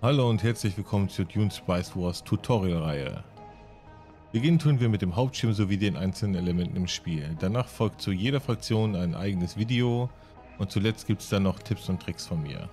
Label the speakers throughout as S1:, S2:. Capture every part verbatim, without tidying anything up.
S1: Hallo und herzlich willkommen zur Dune Spice Wars Tutorial-Reihe. Beginnen tun wir mit dem Hauptschirm sowie den einzelnen Elementen im Spiel. Danach folgt zu jeder Fraktion ein eigenes Video und zuletzt gibt es dann noch Tipps und Tricks von mir.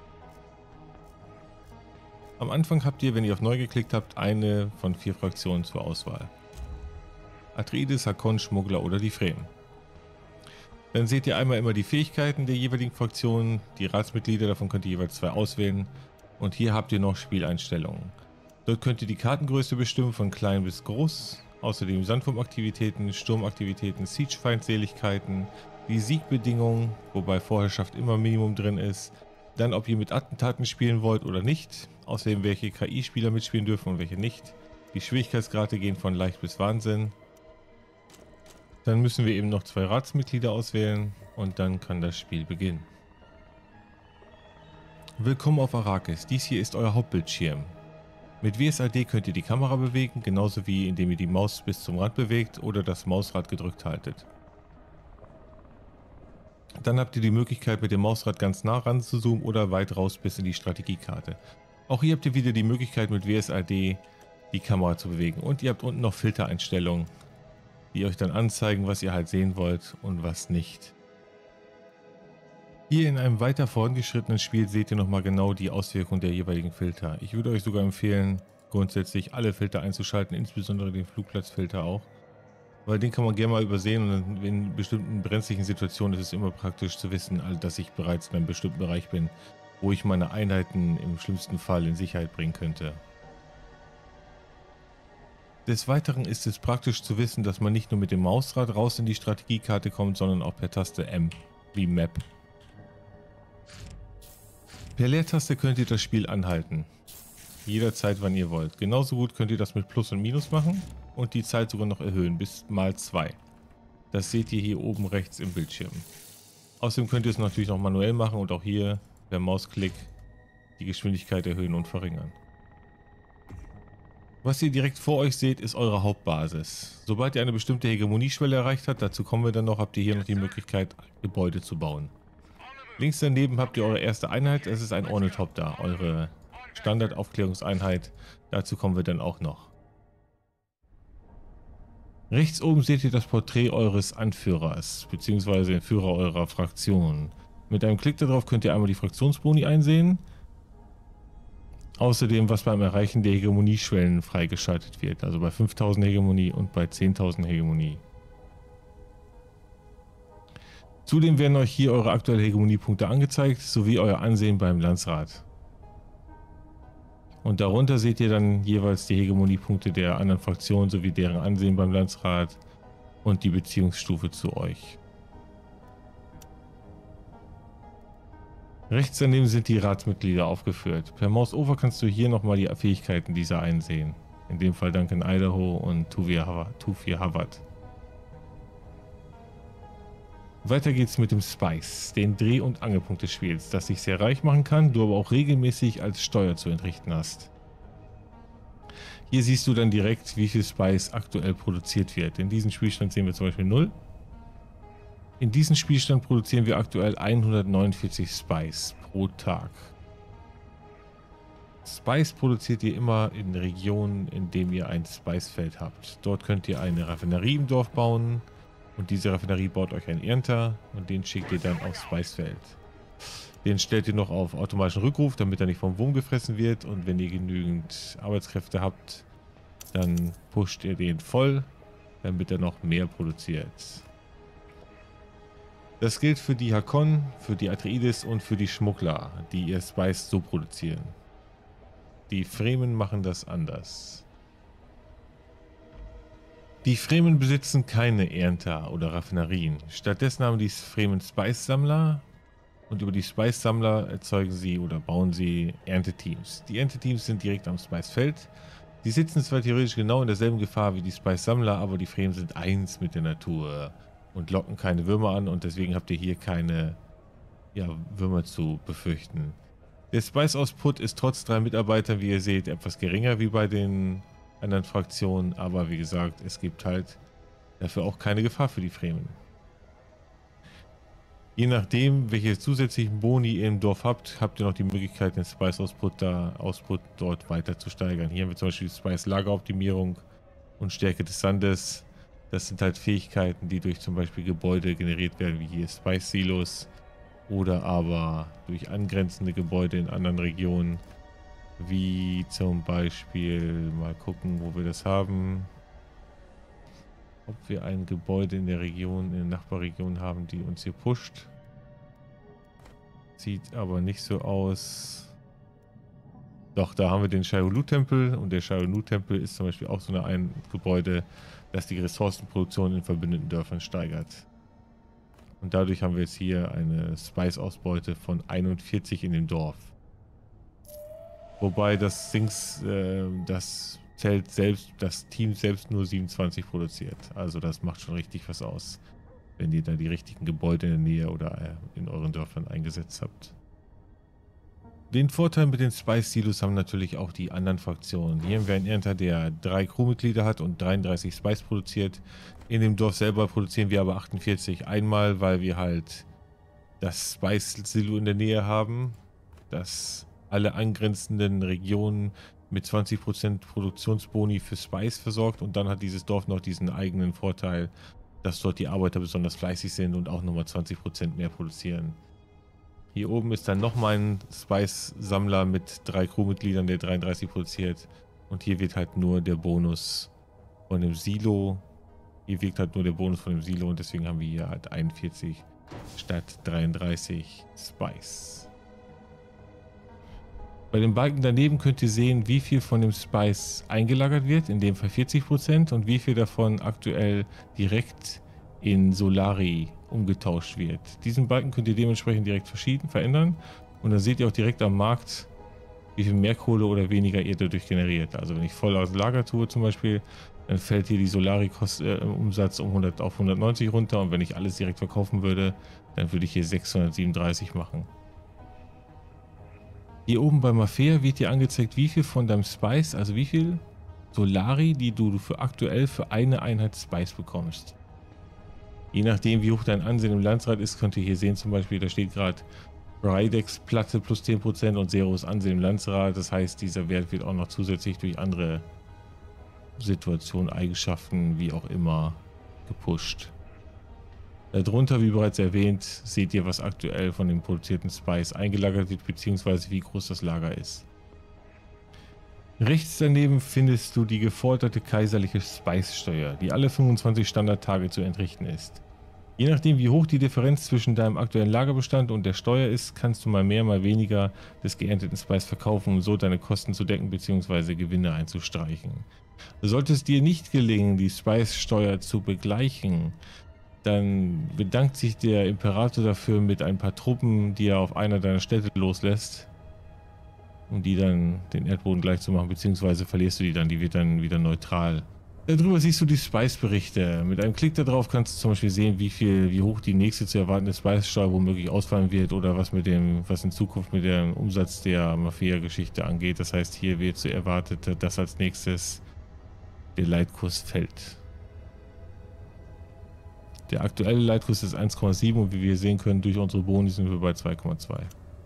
S1: Am Anfang habt ihr, wenn ihr auf Neu geklickt habt, eine von vier Fraktionen zur Auswahl. Atreides, Hakkon, Schmuggler oder die Fremen. Dann seht ihr einmal immer die Fähigkeiten der jeweiligen Fraktionen, die Ratsmitglieder, davon könnt ihr jeweils zwei auswählen. Und hier habt ihr noch Spieleinstellungen. Dort könnt ihr die Kartengröße bestimmen, von klein bis groß. Außerdem Sandwurmaktivitäten, Sturmaktivitäten, Siege-Feindseligkeiten, die Siegbedingungen, wobei Vorherrschaft immer Minimum drin ist. Dann, ob ihr mit Attentaten spielen wollt oder nicht. Außerdem, welche K I-Spieler mitspielen dürfen und welche nicht. Die Schwierigkeitsgrade gehen von leicht bis Wahnsinn. Dann müssen wir eben noch zwei Ratsmitglieder auswählen und dann kann das Spiel beginnen. Willkommen auf Arrakis, dies hier ist euer Hauptbildschirm. Mit W S A D könnt ihr die Kamera bewegen, genauso wie indem ihr die Maus bis zum Rand bewegt oder das Mausrad gedrückt haltet. Dann habt ihr die Möglichkeit, mit dem Mausrad ganz nah ran zu zoomen oder weit raus bis in die Strategiekarte. Auch hier habt ihr wieder die Möglichkeit, mit W S A D die Kamera zu bewegen. Und ihr habt unten noch Filtereinstellungen, die euch dann anzeigen, was ihr halt sehen wollt und was nicht. Hier in einem weiter vorangeschrittenen Spiel seht ihr nochmal genau die Auswirkungen der jeweiligen Filter. Ich würde euch sogar empfehlen, grundsätzlich alle Filter einzuschalten, insbesondere den Flugplatzfilter auch. Weil den kann man gerne mal übersehen und in bestimmten brenzlichen Situationen ist es immer praktisch zu wissen, dass ich bereits in einem bestimmten Bereich bin, wo ich meine Einheiten im schlimmsten Fall in Sicherheit bringen könnte. Des Weiteren ist es praktisch zu wissen, dass man nicht nur mit dem Mausrad raus in die Strategiekarte kommt, sondern auch per Taste M, wie Map. Per Leertaste könnt ihr das Spiel anhalten. Jederzeit, wann ihr wollt. Genauso gut könnt ihr das mit Plus und Minus machen und die Zeit sogar noch erhöhen bis mal zwei. Das seht ihr hier oben rechts im Bildschirm. Außerdem könnt ihr es natürlich noch manuell machen und auch hier per Mausklick die Geschwindigkeit erhöhen und verringern. Was ihr direkt vor euch seht, ist eure Hauptbasis. Sobald ihr eine bestimmte Hegemonieschwelle erreicht habt, dazu kommen wir dann noch, habt ihr hier noch die Möglichkeit, Gebäude zu bauen. Links daneben habt ihr eure erste Einheit, es ist ein Ornithopter, eure Standardaufklärungseinheit, dazu kommen wir dann auch noch. Rechts oben seht ihr das Porträt eures Anführers, bzw. den Führer eurer Fraktion. Mit einem Klick darauf könnt ihr einmal die Fraktionsboni einsehen, außerdem was beim Erreichen der Hegemonieschwellen freigeschaltet wird, also bei fünftausend Hegemonie und bei zehntausend Hegemonie. Zudem werden euch hier eure aktuellen Hegemoniepunkte angezeigt, sowie euer Ansehen beim Landsrat. Und darunter seht ihr dann jeweils die Hegemoniepunkte der anderen Fraktionen sowie deren Ansehen beim Landsrat und die Beziehungsstufe zu euch. Rechts daneben sind die Ratsmitglieder aufgeführt. Per Mouse Over kannst du hier nochmal die Fähigkeiten dieser einsehen. In dem Fall Duncan Idaho und Thufir Hawat. Weiter geht's mit dem Spice, den Dreh- und Angelpunkt des Spiels, das dich sehr reich machen kann, du aber auch regelmäßig als Steuer zu entrichten hast. Hier siehst du dann direkt, wie viel Spice aktuell produziert wird. In diesem Spielstand sehen wir zum Beispiel null. In diesem Spielstand produzieren wir aktuell hundertneunundvierzig Spice pro Tag. Spice produziert ihr immer in Regionen, in denen ihr ein Spicefeld habt. Dort könnt ihr eine Raffinerie im Dorf bauen. Und diese Raffinerie baut euch einen Ernter und den schickt ihr dann aufs Spicefeld. Den stellt ihr noch auf automatischen Rückruf, damit er nicht vom Wurm gefressen wird. Und wenn ihr genügend Arbeitskräfte habt, dann pusht ihr den voll, damit er noch mehr produziert. Das gilt für die Hakkon, für die Atreides und für die Schmuggler, die ihr Spice so produzieren. Die Fremen machen das anders. Die Fremen besitzen keine Ernter oder Raffinerien. Stattdessen haben die Fremen Spice-Sammler und über die Spice-Sammler erzeugen sie oder bauen sie Ernteteams. Die Ernteteams sind direkt am Spicefeld. Die sitzen zwar theoretisch genau in derselben Gefahr wie die Spice-Sammler, aber die Fremen sind eins mit der Natur und locken keine Würmer an und deswegen habt ihr hier keine ja, Würmer zu befürchten. Der Spice-Output ist trotz drei Mitarbeitern, wie ihr seht, etwas geringer wie bei den anderen Fraktionen, aber wie gesagt, es gibt halt dafür auch keine Gefahr für die Fremen. Je nachdem, welche zusätzlichen Boni ihr im Dorf habt, habt ihr noch die Möglichkeit, den Spice-Output da, Output dort weiter zu steigern. Hier haben wir zum Beispiel Spice-Lageroptimierung und Stärke des Sandes. Das sind halt Fähigkeiten, die durch zum Beispiel Gebäude generiert werden, wie hier Spice-Silos oder aber durch angrenzende Gebäude in anderen Regionen, wie zum Beispiel, mal gucken, wo wir das haben. Ob wir ein Gebäude in der Region, in der Nachbarregion haben, die uns hier pusht. Sieht aber nicht so aus. Doch, da haben wir den Shaiolu-Tempel und der Shaiolu-Tempel ist zum Beispiel auch so eine ein Gebäude, das die Ressourcenproduktion in verbündeten Dörfern steigert. Und dadurch haben wir jetzt hier eine Spice-Ausbeute von einundvierzig in dem Dorf. Wobei das Dings, äh, das Zelt selbst, das Team selbst nur siebenundzwanzig produziert. Also das macht schon richtig was aus, wenn ihr da die richtigen Gebäude in der Nähe oder in euren Dörfern eingesetzt habt. Den Vorteil mit den Spice-Silos haben natürlich auch die anderen Fraktionen. Hier haben wir einen Ernter, der drei Crewmitglieder hat und dreiunddreißig Spice produziert. In dem Dorf selber produzieren wir aber achtundvierzig. Einmal, weil wir halt das Spice-Silo in der Nähe haben, das alle angrenzenden Regionen mit zwanzig Prozent Produktionsboni für Spice versorgt, und dann hat dieses Dorf noch diesen eigenen Vorteil, dass dort die Arbeiter besonders fleißig sind und auch nochmal zwanzig Prozent mehr produzieren. Hier oben ist dann nochmal ein Spice-Sammler mit drei Crewmitgliedern, der dreiunddreißig produziert, und hier wird halt nur der Bonus von dem Silo, hier wirkt halt nur der Bonus von dem Silo, und deswegen haben wir hier halt einundvierzig statt dreiunddreißig Spice. Bei den Balken daneben könnt ihr sehen, wie viel von dem Spice eingelagert wird, in dem Fall vierzig Prozent, und wie viel davon aktuell direkt in Solari umgetauscht wird. Diesen Balken könnt ihr dementsprechend direkt verschieden verändern, und dann seht ihr auch direkt am Markt, wie viel mehr Kohle oder weniger ihr dadurch generiert. Also wenn ich voll aus Lager tue zum Beispiel, dann fällt hier die Solari-Umsatz um hundert auf hundertneunzig runter, und wenn ich alles direkt verkaufen würde, dann würde ich hier sechshundertsiebenunddreißig machen. Hier oben bei Mafia wird dir angezeigt, wie viel von deinem Spice, also wie viel Solari, die du für aktuell für eine Einheit Spice bekommst. Je nachdem, wie hoch dein Ansehen im Landsrat ist, könnt ihr hier sehen, zum Beispiel, da steht gerade Rydex Platte plus zehn Prozent und Zeros Ansehen im Landsrat. Das heißt, dieser Wert wird auch noch zusätzlich durch andere Situationen, Eigenschaften, wie auch immer, gepusht. Darunter, wie bereits erwähnt, seht ihr, was aktuell von dem produzierten Spice eingelagert wird, beziehungsweise wie groß das Lager ist. Rechts daneben findest du die geforderte kaiserliche Spice-Steuer, die alle fünfundzwanzig Standardtage zu entrichten ist. Je nachdem, wie hoch die Differenz zwischen deinem aktuellen Lagerbestand und der Steuer ist, kannst du mal mehr, mal weniger des geernteten Spice verkaufen, um so deine Kosten zu decken bzw. Gewinne einzustreichen. Sollte es dir nicht gelingen, die Spice-Steuer zu begleichen, dann bedankt sich der Imperator dafür mit ein paar Truppen, die er auf einer deiner Städte loslässt, um die dann den Erdboden gleich zu machen, beziehungsweise verlierst du die dann, die wird dann wieder neutral. Darüber siehst du die Spice-Berichte. Mit einem Klick darauf kannst du zum Beispiel sehen, wie viel, wie hoch die nächste zu erwartende Spice-Steuer womöglich ausfallen wird oder was mit dem, was in Zukunft mit dem Umsatz der Mafia-Geschichte angeht. Das heißt, hier wird so erwartet, dass als nächstes der Leitkurs fällt. Der aktuelle Leitkurs ist eins Komma sieben und wie wir sehen können, durch unsere Boni sind wir bei zwei Komma zwei.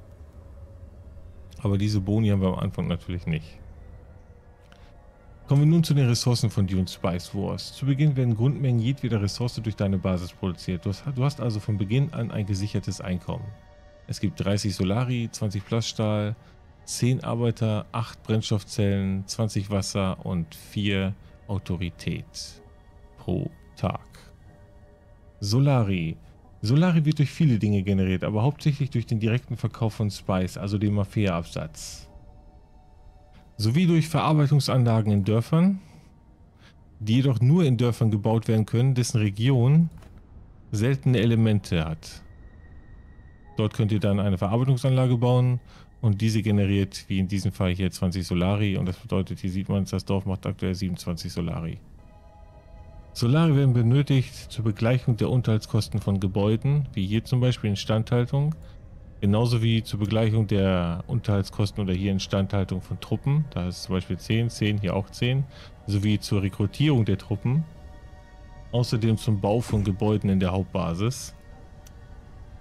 S1: Aber diese Boni haben wir am Anfang natürlich nicht. Kommen wir nun zu den Ressourcen von Dune Spice Wars. Zu Beginn werden Grundmengen jedweder Ressource durch deine Basis produziert. Du hast, du hast also von Beginn an ein gesichertes Einkommen. Es gibt dreißig Solari, zwanzig Plaststahl, zehn Arbeiter, acht Brennstoffzellen, zwanzig Wasser und vier Autorität pro Tag. Solari. Solari wird durch viele Dinge generiert, aber hauptsächlich durch den direkten Verkauf von Spice, also dem Mafia-Absatz. Sowie durch Verarbeitungsanlagen in Dörfern, die jedoch nur in Dörfern gebaut werden können, dessen Region seltene Elemente hat. Dort könnt ihr dann eine Verarbeitungsanlage bauen und diese generiert, wie in diesem Fall hier, zwanzig Solari, und das bedeutet, hier sieht man, das Dorf macht aktuell siebenundzwanzig Solari. Solari werden benötigt zur Begleichung der Unterhaltskosten von Gebäuden, wie hier zum Beispiel Instandhaltung, genauso wie zur Begleichung der Unterhaltskosten oder hier Instandhaltung von Truppen, da ist zum Beispiel zehn, zehn, hier auch zehn, sowie zur Rekrutierung der Truppen, außerdem zum Bau von Gebäuden in der Hauptbasis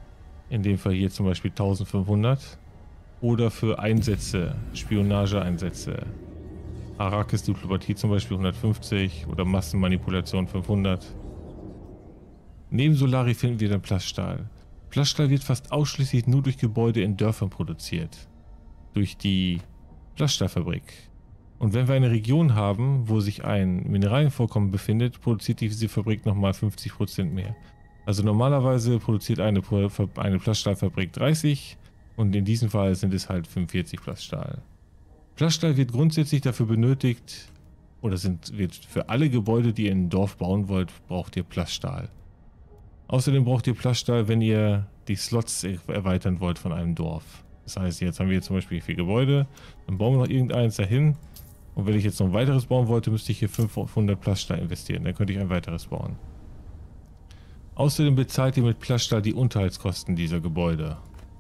S1: In dem Fall hier zum Beispiel eintausendfünfhundert. Oder für Einsätze, Spionageeinsätze. Arrakis-Diplomatie zum Beispiel hundertfünfzig oder Massenmanipulation fünfhundert. Neben Solari finden wir dann Plaststahl. Plaststahl wird fast ausschließlich nur durch Gebäude in Dörfern produziert. Durch die Plaststahlfabrik. Und wenn wir eine Region haben, wo sich ein Mineralienvorkommen befindet, produziert diese Fabrik nochmal fünfzig Prozent mehr. Also normalerweise produziert eine, eine Plaststahlfabrik dreißig und in diesem Fall sind es halt fünfundvierzig Plaststahl. Plaststahl wird grundsätzlich dafür benötigt, oder sind, wird für alle Gebäude, die ihr ein Dorf bauen wollt, braucht ihr Plaststahl. Außerdem braucht ihr Plaststahl, wenn ihr die Slots erweitern wollt von einem Dorf. Das heißt, jetzt haben wir hier zum Beispiel vier Gebäude, dann bauen wir noch irgendeins dahin. Und wenn ich jetzt noch ein weiteres bauen wollte, müsste ich hier fünfhundert Plaststahl investieren. Dann könnte ich ein weiteres bauen. Außerdem bezahlt ihr mit Plaststahl die Unterhaltskosten dieser Gebäude.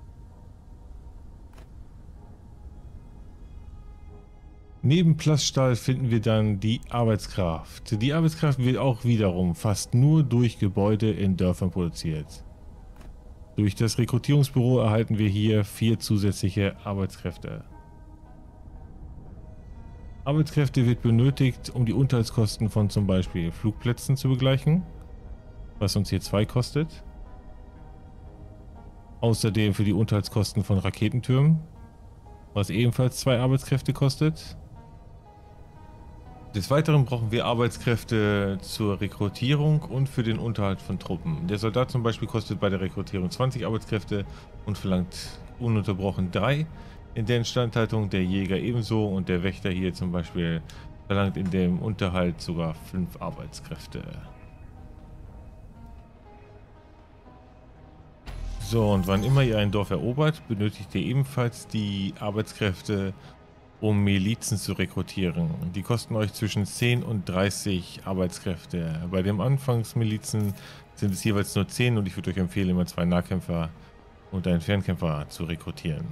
S1: Neben Plaststahl finden wir dann die Arbeitskraft. Die Arbeitskraft wird auch wiederum fast nur durch Gebäude in Dörfern produziert. Durch das Rekrutierungsbüro erhalten wir hier vier zusätzliche Arbeitskräfte. Arbeitskräfte wird benötigt, um die Unterhaltskosten von zum Beispiel Flugplätzen zu begleichen, was uns hier zwei kostet. Außerdem für die Unterhaltskosten von Raketentürmen, was ebenfalls zwei Arbeitskräfte kostet. Des Weiteren brauchen wir Arbeitskräfte zur Rekrutierung und für den Unterhalt von Truppen. Der Soldat zum Beispiel kostet bei der Rekrutierung zwanzig Arbeitskräfte und verlangt ununterbrochen drei. In der Instandhaltung der Jäger ebenso und der Wächter hier zum Beispiel verlangt in dem Unterhalt sogar fünf Arbeitskräfte. So, und wann immer ihr ein Dorf erobert, benötigt ihr ebenfalls die Arbeitskräfte, um Milizen zu rekrutieren. Die kosten euch zwischen zehn und dreißig Arbeitskräfte. Bei den Anfangsmilizen sind es jeweils nur zehn und ich würde euch empfehlen, immer zwei Nahkämpfer und einen Fernkämpfer zu rekrutieren.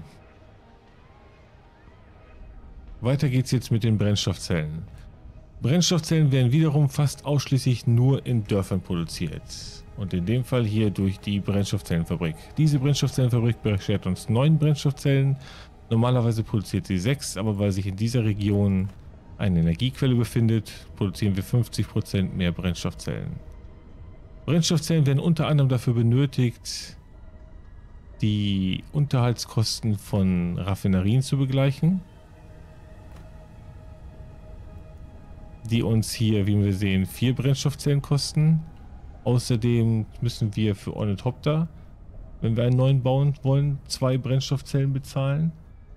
S1: Weiter geht's jetzt mit den Brennstoffzellen. Brennstoffzellen werden wiederum fast ausschließlich nur in Dörfern produziert. Und in dem Fall hier durch die Brennstoffzellenfabrik. Diese Brennstoffzellenfabrik beschert uns neun Brennstoffzellen. Normalerweise produziert sie sechs, aber weil sich in dieser Region eine Energiequelle befindet, produzieren wir fünfzig Prozent mehr Brennstoffzellen. Brennstoffzellen werden unter anderem dafür benötigt, die Unterhaltskosten von Raffinerien zu begleichen, die uns hier, wie wir sehen, vier Brennstoffzellen kosten. Außerdem müssen wir für Ornithopter, wenn wir einen neuen bauen wollen, zwei Brennstoffzellen bezahlen.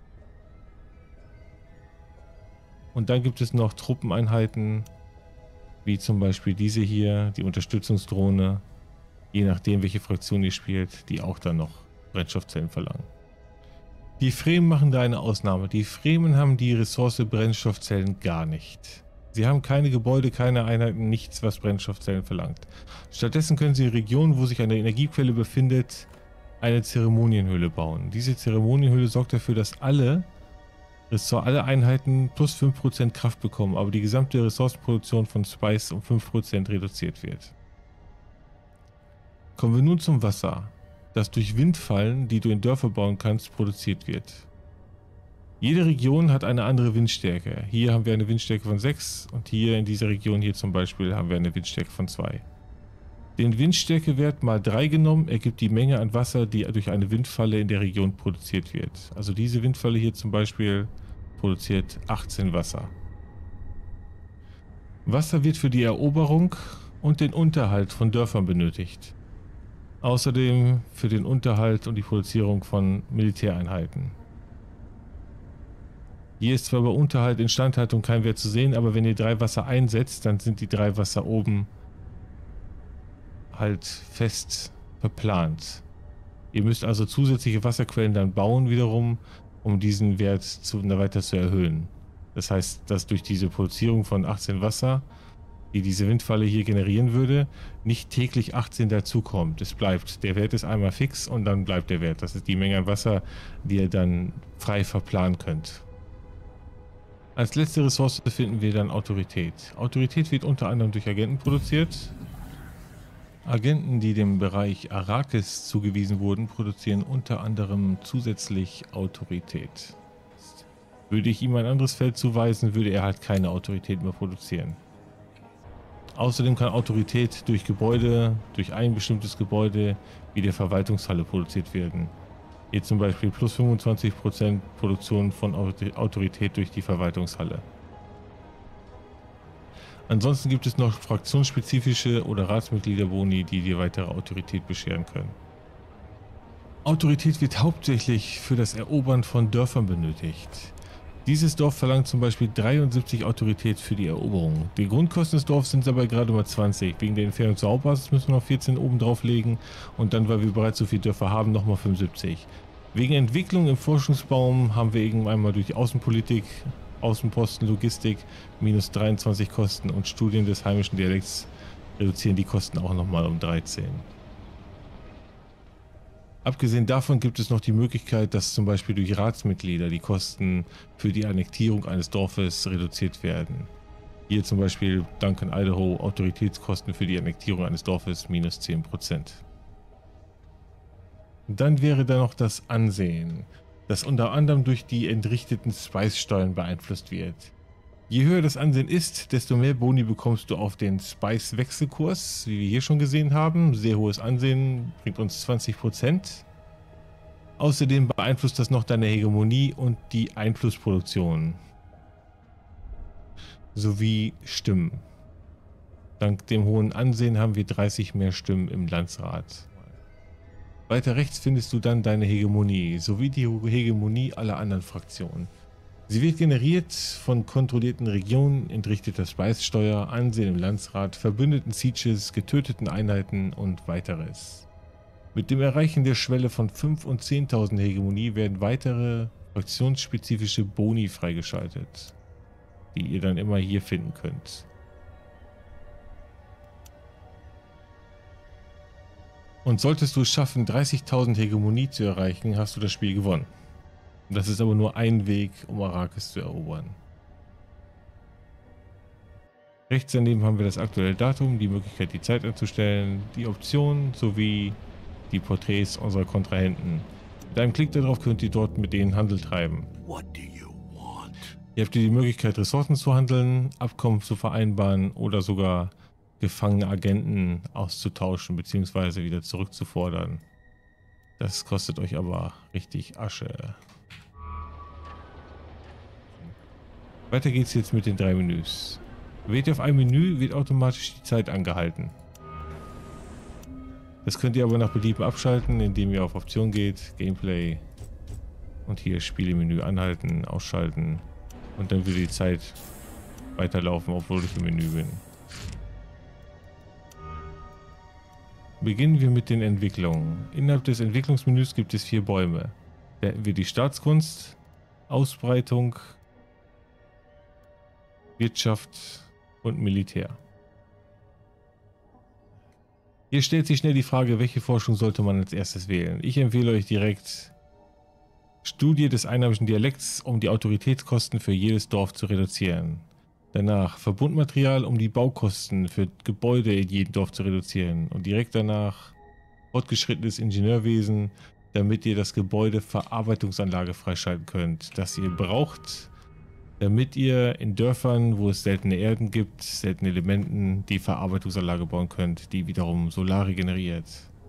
S1: Und dann gibt es noch Truppeneinheiten, wie zum Beispiel diese hier, die Unterstützungsdrohne, je nachdem welche Fraktion ihr spielt, die auch dann noch Brennstoffzellen verlangen. Die Fremen machen da eine Ausnahme. Die Fremen haben die Ressource Brennstoffzellen gar nicht. Sie haben keine Gebäude, keine Einheiten, nichts, was Brennstoffzellen verlangt. Stattdessen können sie in Regionen, wo sich eine Energiequelle befindet, eine Zeremonienhöhle bauen. Diese Zeremonienhöhle sorgt dafür, dass alle, alle Einheiten plus fünf Prozent Kraft bekommen, aber die gesamte Ressourcenproduktion von Spice um fünf Prozent reduziert wird. Kommen wir nun zum Wasser, das durch Windfallen, die du in Dörfer bauen kannst, produziert wird. Jede Region hat eine andere Windstärke. Hier haben wir eine Windstärke von sechs und hier in dieser Region hier zum Beispiel haben wir eine Windstärke von zwei. Den Windstärkewert mal drei genommen ergibt die Menge an Wasser, die durch eine Windfalle in der Region produziert wird. Also diese Windfalle hier zum Beispiel produziert achtzehn Wasser. Wasser wird für die Eroberung und den Unterhalt von Dörfern benötigt. Außerdem für den Unterhalt und die Produzierung von Militäreinheiten. Hier ist zwar bei Unterhalt, Instandhaltung kein Wert zu sehen, aber wenn ihr drei Wasser einsetzt, dann sind die drei Wasser oben halt fest verplant. Ihr müsst also zusätzliche Wasserquellen dann bauen wiederum, um diesen Wert zu, weiter zu erhöhen. Das heißt, dass durch diese Produzierung von achtzehn Wasser, die diese Windfalle hier generieren würde, nicht täglich achtzehn dazukommt. Es bleibt, der Wert ist einmal fix und dann bleibt der Wert. Das ist die Menge an Wasser, die ihr dann frei verplanen könnt. Als letzte Ressource finden wir dann Autorität. Autorität wird unter anderem durch Agenten produziert. Agenten, die dem Bereich Arrakis zugewiesen wurden, produzieren unter anderem zusätzlich Autorität. Würde ich ihm ein anderes Feld zuweisen, würde er halt keine Autorität mehr produzieren. Außerdem kann Autorität durch Gebäude, durch ein bestimmtes Gebäude wie der Verwaltungshalle produziert werden. Hier zum Beispiel plus fünfundzwanzig Prozent Produktion von Autorität durch die Verwaltungshalle. Ansonsten gibt es noch fraktionsspezifische oder Ratsmitgliederboni, die dir weitere Autorität bescheren können. Autorität wird hauptsächlich für das Erobern von Dörfern benötigt. Dieses Dorf verlangt zum Beispiel dreiundsiebzig Autorität für die Eroberung. Die Grundkosten des Dorfs sind aber gerade mal zwanzig. Wegen der Entfernung zur Hauptbasis müssen wir noch vierzehn oben drauf legen und dann, weil wir bereits so viele Dörfer haben, nochmal fünfundsiebzig. Wegen Entwicklung im Forschungsbaum haben wir irgendwann einmal durch die Außenpolitik, Außenposten, Logistik minus dreiundzwanzig Kosten und Studien des heimischen Dialekts reduzieren die Kosten auch nochmal um dreizehn. Abgesehen davon gibt es noch die Möglichkeit, dass zum Beispiel durch Ratsmitglieder die Kosten für die Annektierung eines Dorfes reduziert werden. Hier zum Beispiel Duncan Idaho Autoritätskosten für die Annektierung eines Dorfes minus zehn Prozent. Dann wäre da noch das Ansehen, das unter anderem durch die entrichteten Spice-Steuern beeinflusst wird. Je höher das Ansehen ist, desto mehr Boni bekommst du auf den Spice-Wechselkurs, wie wir hier schon gesehen haben. Sehr hohes Ansehen bringt uns zwanzig Prozent. Außerdem beeinflusst das noch deine Hegemonie und die Einflussproduktion. Sowie Stimmen. Dank dem hohen Ansehen haben wir dreißig mehr Stimmen im Landsrat. Weiter rechts findest du dann deine Hegemonie, sowie die Hegemonie aller anderen Fraktionen. Sie wird generiert von kontrollierten Regionen, entrichteter Speissteuer, Ansehen im Landsrat, verbündeten Sieges, getöteten Einheiten und weiteres. Mit dem Erreichen der Schwelle von fünf und zehntausend Hegemonie werden weitere fraktionsspezifische Boni freigeschaltet, die ihr dann immer hier finden könnt. Und solltest du es schaffen, dreißigtausend Hegemonie zu erreichen, hast du das Spiel gewonnen. Das ist aber nur ein Weg, um Arrakis zu erobern. Rechts daneben haben wir das aktuelle Datum, die Möglichkeit, die Zeit einzustellen, die Optionen sowie die Porträts unserer Kontrahenten. Mit einem Klick darauf könnt ihr dort mit denen Handel treiben. Ihr habt die Möglichkeit, Ressourcen zu handeln, Abkommen zu vereinbaren oder sogar gefangene Agenten auszutauschen bzw. wieder zurückzufordern. Das kostet euch aber richtig Asche. Weiter geht's jetzt mit den drei Menüs. Wählt ihr auf ein Menü, wird automatisch die Zeit angehalten. Das könnt ihr aber nach Belieben abschalten, indem ihr auf Option geht, Gameplay und hier Spielemenü anhalten, ausschalten und dann würde die Zeit weiterlaufen, obwohl ich im Menü bin. Beginnen wir mit den Entwicklungen. Innerhalb des Entwicklungsmenüs gibt es vier Bäume. Da hätten wir die Staatskunst, Ausbreitung, Wirtschaft und Militär. Hier stellt sich schnell die Frage, welche Forschung sollte man als erstes wählen. Ich empfehle euch direkt Studie des einheimischen Dialekts, um die Autoritätskosten für jedes Dorf zu reduzieren. Danach Verbundmaterial, um die Baukosten für Gebäude in jedem Dorf zu reduzieren. Und direkt danach fortgeschrittenes Ingenieurwesen, damit ihr das Gebäude Verarbeitungsanlage freischalten könnt, das ihr braucht, damit ihr in Dörfern, wo es seltene Erden gibt, seltene Elementen, die Verarbeitungsanlage bauen könnt, die wiederum Solar regeneriert.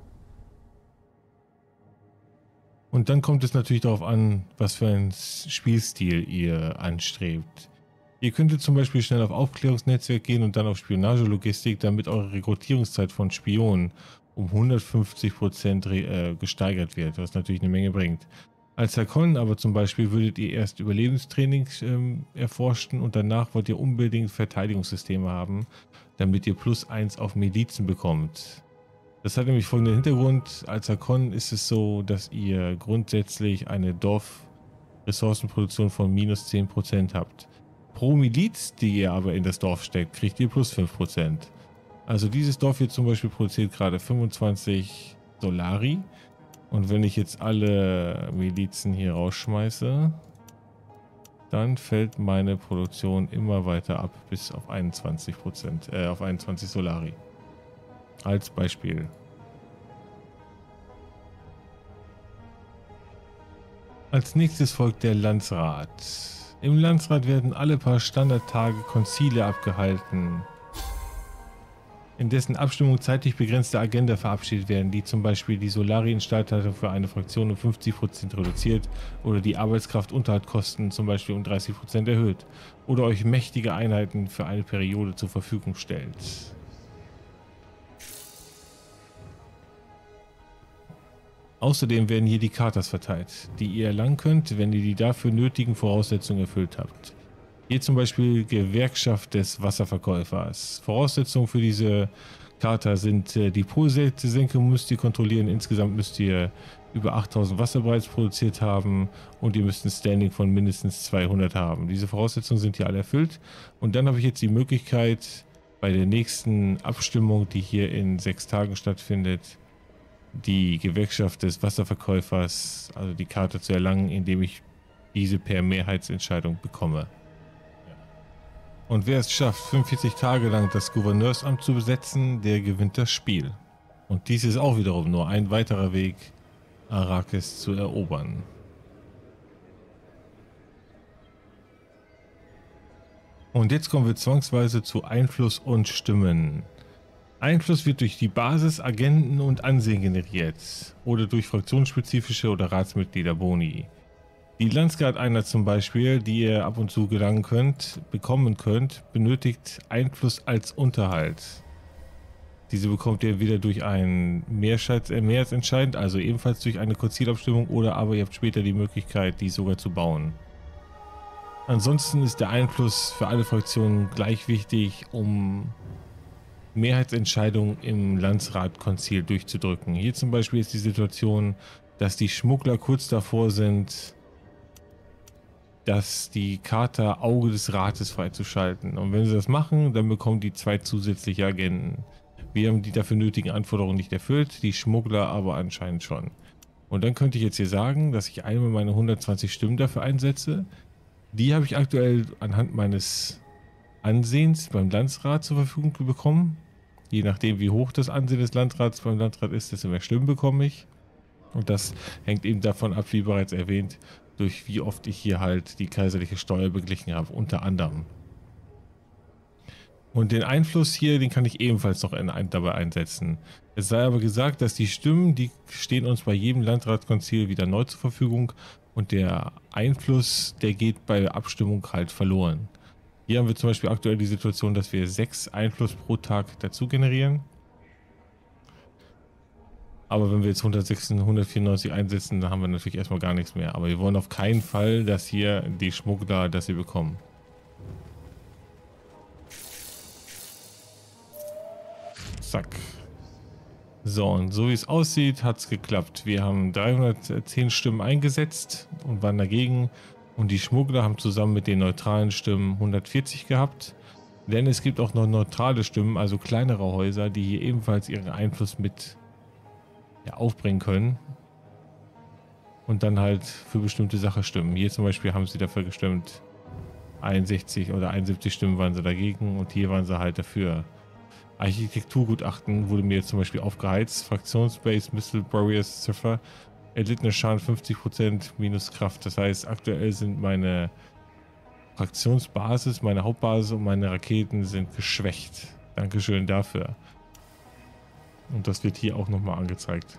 S1: Und dann kommt es natürlich darauf an, was für einen Spielstil ihr anstrebt. Ihr könntet zum Beispiel schnell auf Aufklärungsnetzwerk gehen und dann auf Spionagelogistik, damit eure Rekrutierungszeit von Spionen um hundertfünfzig Prozent äh, gesteigert wird, was natürlich eine Menge bringt. Als Hakon aber zum Beispiel würdet ihr erst Überlebenstraining ähm, erforschen und danach wollt ihr unbedingt Verteidigungssysteme haben, damit ihr plus eins auf Milizen bekommt. Das hat nämlich folgenden Hintergrund. Als Hakon ist es so, dass ihr grundsätzlich eine Dorfressourcenproduktion von minus zehn Prozent habt. Pro Miliz, die ihr aber in das Dorf steckt, kriegt ihr plus fünf Prozent. Also dieses Dorf hier zum Beispiel produziert gerade fünfundzwanzig Solari. Und wenn ich jetzt alle Milizen hier rausschmeiße, dann fällt meine Produktion immer weiter ab bis auf einundzwanzig Prozent, äh, auf einundzwanzig Solari. Als Beispiel. Als nächstes folgt der Landsrat. Im Landsrat werden alle paar Standardtage Konzile abgehalten, in dessen Abstimmung zeitlich begrenzte Agenda verabschiedet werden, die zum Beispiel die Solari-Instandhaltung für eine Fraktion um fünfzig Prozent reduziert oder die Arbeitskraftunterhaltskosten zum Beispiel um dreißig Prozent erhöht oder euch mächtige Einheiten für eine Periode zur Verfügung stellt. Außerdem werden hier die Katas verteilt, die ihr erlangen könnt, wenn ihr die dafür nötigen Voraussetzungen erfüllt habt. Hier zum Beispiel Gewerkschaft des Wasserverkäufers. Voraussetzungen für diese Charta sind, äh, die Polsenkung müsst ihr kontrollieren. Insgesamt müsst ihr über achttausend Wasserbereids produziert haben und ihr müsst ein Standing von mindestens zweihundert haben. Diese Voraussetzungen sind hier alle erfüllt. Und dann habe ich jetzt die Möglichkeit, bei der nächsten Abstimmung, die hier in sechs Tagen stattfindet, die Gewerkschaft des Wasserverkäufers, also die Karte zu erlangen, indem ich diese per Mehrheitsentscheidung bekomme. Und wer es schafft, fünfundvierzig Tage lang das Gouverneursamt zu besetzen, der gewinnt das Spiel. Und dies ist auch wiederum nur ein weiterer Weg, Arrakis zu erobern. Und jetzt kommen wir zwangsweise zu Einfluss und Stimmen. Einfluss wird durch die Basis, Agenten und Ansehen generiert oder durch fraktionsspezifische oder Ratsmitglieder-Boni. Die Landsguard-Einheit zum Beispiel, die ihr ab und zu gelangen könnt, bekommen könnt, benötigt Einfluss als Unterhalt. Diese bekommt ihr entweder durch einen Mehrheitsentscheid, also ebenfalls durch eine Konzilabstimmung, oder aber ihr habt später die Möglichkeit, die sogar zu bauen. Ansonsten ist der Einfluss für alle Fraktionen gleich wichtig, um Mehrheitsentscheidungen im Landsratkonzil durchzudrücken. Hier zum Beispiel ist die Situation, dass die Schmuggler kurz davor sind, dass die Charta Auge des Rates freizuschalten. Und wenn sie das machen, dann bekommen die zwei zusätzliche Agenten. Wir haben die dafür nötigen Anforderungen nicht erfüllt, die Schmuggler aber anscheinend schon. Und dann könnte ich jetzt hier sagen, dass ich einmal meine hundertzwanzig Stimmen dafür einsetze. Die habe ich aktuell anhand meines Ansehens beim Landsrat zur Verfügung bekommen. Je nachdem, wie hoch das Ansehen des Landrats beim Landrat ist, desto mehr Stimmen bekomme ich. Und das hängt eben davon ab, wie bereits erwähnt, durch wie oft ich hier halt die kaiserliche Steuer beglichen habe, unter anderem. Und den Einfluss hier, den kann ich ebenfalls noch in ein, dabei einsetzen. Es sei aber gesagt, dass die Stimmen, die stehen uns bei jedem Landratskonzil wieder neu zur Verfügung und der Einfluss, der geht bei der Abstimmung halt verloren. Hier haben wir zum Beispiel aktuell die Situation, dass wir sechs Einfluss pro Tag dazu generieren. Aber wenn wir jetzt hundertsechzehn, hundertvierundneunzig einsetzen, dann haben wir natürlich erstmal gar nichts mehr. Aber wir wollen auf keinen Fall, dass hier die Schmuggler das hier bekommen. Zack. So, und so wie es aussieht, hat es geklappt. Wir haben dreihundertzehn Stimmen eingesetzt und waren dagegen. Und die Schmuggler haben zusammen mit den neutralen Stimmen hundertvierzig gehabt. Denn es gibt auch noch neutrale Stimmen, also kleinere Häuser, die hier ebenfalls ihren Einfluss mit ja, aufbringen können. Und dann halt für bestimmte Sachen stimmen. Hier zum Beispiel haben sie dafür gestimmt. einundsechzig oder einundsiebzig Stimmen waren sie dagegen und hier waren sie halt dafür. Architekturgutachten wurde mir jetzt zum Beispiel aufgeheizt. Fraktionsbase Missile Warriors Ziffer. Erlittener Schaden fünfzig Prozent minus Kraft. Das heißt, aktuell sind meine Fraktionsbasis, meine Hauptbasis und meine Raketen sind geschwächt. Dankeschön dafür. Und das wird hier auch nochmal angezeigt.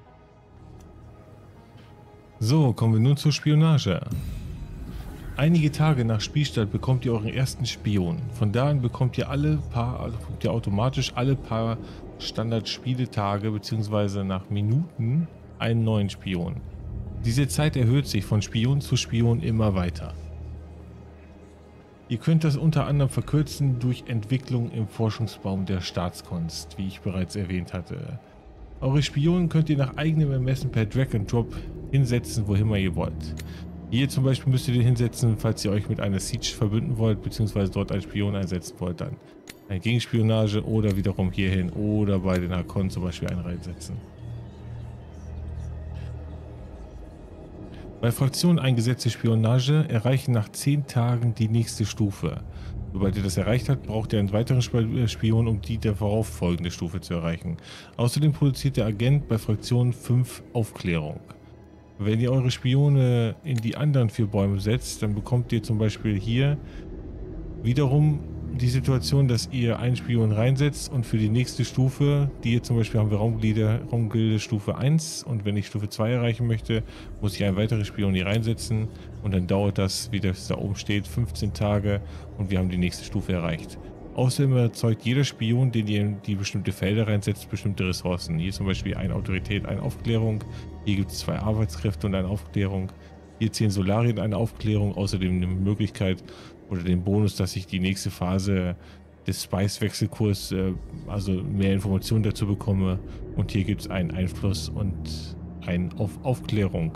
S1: So, kommen wir nun zur Spionage. Einige Tage nach Spielstart bekommt ihr euren ersten Spion. Von da an bekommt ihr alle paar, also bekommt ihr automatisch alle paar Standard-Spieletage bzw. nach Minuten einen neuen Spion. Diese Zeit erhöht sich von Spion zu Spion immer weiter. Ihr könnt das unter anderem verkürzen durch Entwicklung im Forschungsbaum der Staatskunst, wie ich bereits erwähnt hatte. Eure Spionen könnt ihr nach eigenem Ermessen per Drag and Drop hinsetzen, wohin ihr wollt. Hier zum Beispiel müsst ihr den hinsetzen, falls ihr euch mit einer Siege verbünden wollt, beziehungsweise dort einen Spion einsetzen wollt, dann eine Gegenspionage oder wiederum hierhin oder bei den Hakon zum Beispiel einen reinsetzen. Bei Fraktionen eingesetzte Spionage erreichen nach zehn Tagen die nächste Stufe. Sobald ihr das erreicht habt, braucht ihr einen weiteren Spion, um die der vorauffolgende Stufe zu erreichen. Außerdem produziert der Agent bei Fraktion fünf Aufklärung. Wenn ihr eure Spione in die anderen vier Bäume setzt, dann bekommt ihr zum Beispiel hier wiederum die Situation, dass ihr einen Spion reinsetzt und für die nächste Stufe, die hier zum Beispiel haben wir Raumgilde, Raumgilde Stufe eins, und wenn ich Stufe zwei erreichen möchte, muss ich einen weiteren Spion hier reinsetzen und dann dauert das, wie das da oben steht, fünfzehn Tage und wir haben die nächste Stufe erreicht. Außerdem erzeugt jeder Spion, den ihr in die bestimmte Felder reinsetzt, bestimmte Ressourcen. Hier zum Beispiel eine Autorität, eine Aufklärung, hier gibt es zwei Arbeitskräfte und eine Aufklärung, hier zehn Solarien, eine Aufklärung, außerdem eine Möglichkeit oder den Bonus, dass ich die nächste Phase des Spice-Wechselkurs, äh, also mehr Informationen dazu bekomme. Und hier gibt es einen Einfluss und eine Auf Aufklärung.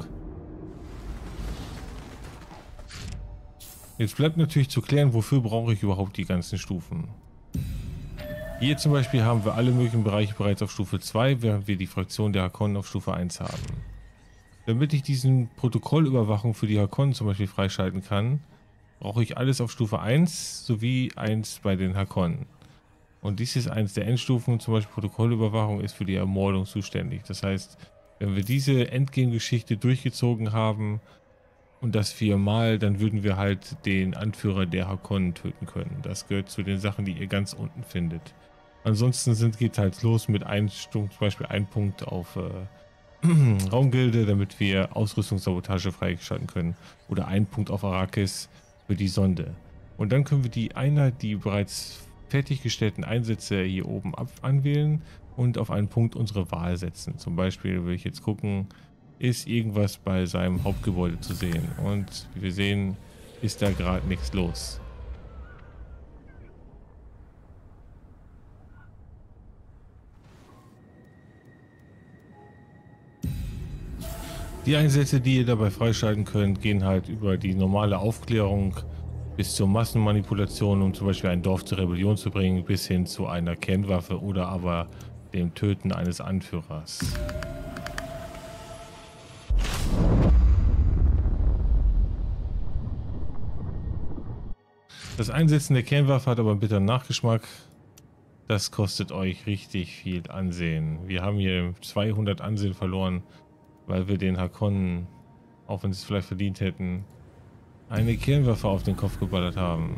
S1: Jetzt bleibt natürlich zu klären, wofür brauche ich überhaupt die ganzen Stufen. Hier zum Beispiel haben wir alle möglichen Bereiche bereits auf Stufe zwei, während wir die Fraktion der Hakonnen auf Stufe eins haben. Damit ich diesen Protokollüberwachung für die Hakonnen zum Beispiel freischalten kann, brauche ich alles auf Stufe eins sowie eins bei den Hakonnen. Und dies ist eins der Endstufen, zum Beispiel Protokollüberwachung ist für die Ermordung zuständig. Das heißt, wenn wir diese Endgame-Geschichte durchgezogen haben und das viermal, dann würden wir halt den Anführer der Hakonnen töten können. Das gehört zu den Sachen, die ihr ganz unten findet. Ansonsten sind, geht halt los mit einem zum Beispiel ein Punkt auf äh, Raumgilde, damit wir Ausrüstungssabotage freigeschalten können. Oder ein Punkt auf Arrakis für die Sonde. Und dann können wir die Einheit, die bereits fertiggestellten Einsätze hier oben ab anwählen und auf einen Punkt unsere Wahl setzen. Zum Beispiel will ich jetzt gucken, ist irgendwas bei seinem Hauptgebäude zu sehen. Und wie wir sehen, ist da gerade nichts los. Die Einsätze, die ihr dabei freischalten könnt, gehen halt über die normale Aufklärung bis zur Massenmanipulation, um zum Beispiel ein Dorf zur Rebellion zu bringen, bis hin zu einer Kernwaffe oder aber dem Töten eines Anführers. Das Einsetzen der Kernwaffe hat aber einen bitteren Nachgeschmack. Das kostet euch richtig viel Ansehen. Wir haben hier zweihundert Ansehen verloren, weil wir den Hakonnen, auch wenn sie es vielleicht verdient hätten, eine Kernwaffe auf den Kopf geballert haben.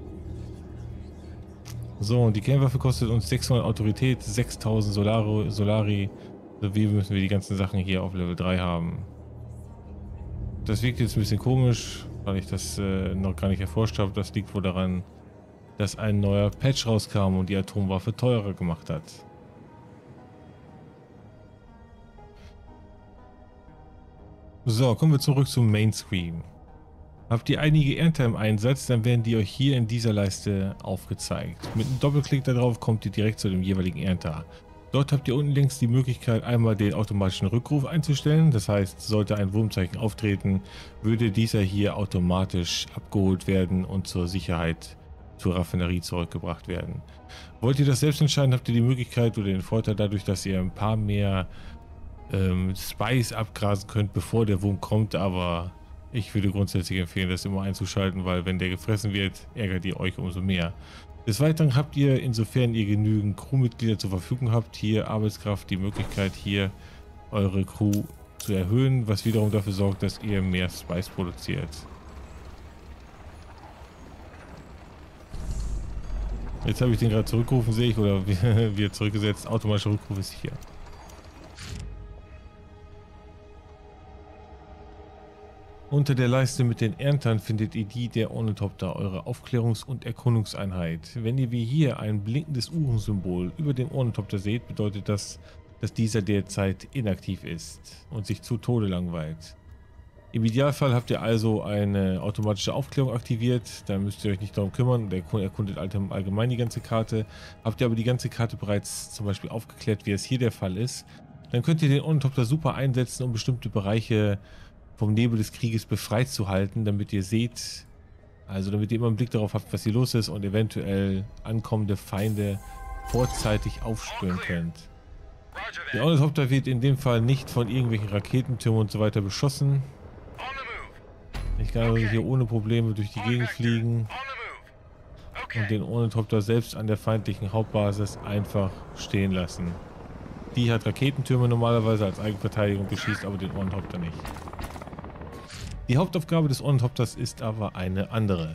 S1: So, und die Kernwaffe kostet uns sechshundert Autorität, sechstausend Solari, Solari, sowie müssen wir die ganzen Sachen hier auf Level drei haben. Das wirkt jetzt ein bisschen komisch, weil ich das äh, noch gar nicht erforscht habe. Das liegt wohl daran, dass ein neuer Patch rauskam und die Atomwaffe teurer gemacht hat. So, kommen wir zurück zum Mainscreen. Habt ihr einige Ernte im Einsatz, dann werden die euch hier in dieser Leiste aufgezeigt. Mit einem Doppelklick darauf kommt ihr direkt zu dem jeweiligen Ernter. Dort habt ihr unten links die Möglichkeit, einmal den automatischen Rückruf einzustellen. Das heißt, sollte ein Wurmzeichen auftreten, würde dieser hier automatisch abgeholt werden und zur Sicherheit zur Raffinerie zurückgebracht werden. Wollt ihr das selbst entscheiden, habt ihr die Möglichkeit oder den Vorteil dadurch, dass ihr ein paar mehr ähm, Spice abgrasen könnt, bevor der Wurm kommt, aber ich würde grundsätzlich empfehlen, das immer einzuschalten, weil wenn der gefressen wird, ärgert ihr euch umso mehr. Des Weiteren habt ihr, insofern ihr genügend Crewmitglieder zur Verfügung habt, hier Arbeitskraft, die Möglichkeit hier eure Crew zu erhöhen, was wiederum dafür sorgt, dass ihr mehr Spice produziert. Jetzt habe ich den gerade zurückgerufen, sehe ich, oder wir zurückgesetzt. Automatischer Rückruf ist hier. Unter der Leiste mit den Erntern findet ihr die der Ornithopter, eure Aufklärungs- und Erkundungseinheit. Wenn ihr wie hier ein blinkendes Uhrensymbol über dem Ornithopter seht, bedeutet das, dass dieser derzeit inaktiv ist und sich zu Tode langweilt. Im Idealfall habt ihr also eine automatische Aufklärung aktiviert, da müsst ihr euch nicht darum kümmern, der erkundet allgemein die ganze Karte. Habt ihr aber die ganze Karte bereits zum Beispiel aufgeklärt, wie es hier der Fall ist, dann könnt ihr den Ornithopter super einsetzen, um bestimmte Bereiche vom Nebel des Krieges befreit zu halten, damit ihr seht, also damit ihr immer einen Blick darauf habt, was hier los ist und eventuell ankommende Feinde vorzeitig aufspüren könnt. Der Ornithopter wird in dem Fall nicht von irgendwelchen Raketentürmen und so weiter beschossen. Ich kann also hier ohne Probleme durch die Gegend fliegen. und den Ornithopter selbst an der feindlichen Hauptbasis einfach stehen lassen. Die hat Raketentürme normalerweise als Eigenverteidigung, beschießt aber den Ornithopter nicht. Die Hauptaufgabe des Ornithopters ist aber eine andere.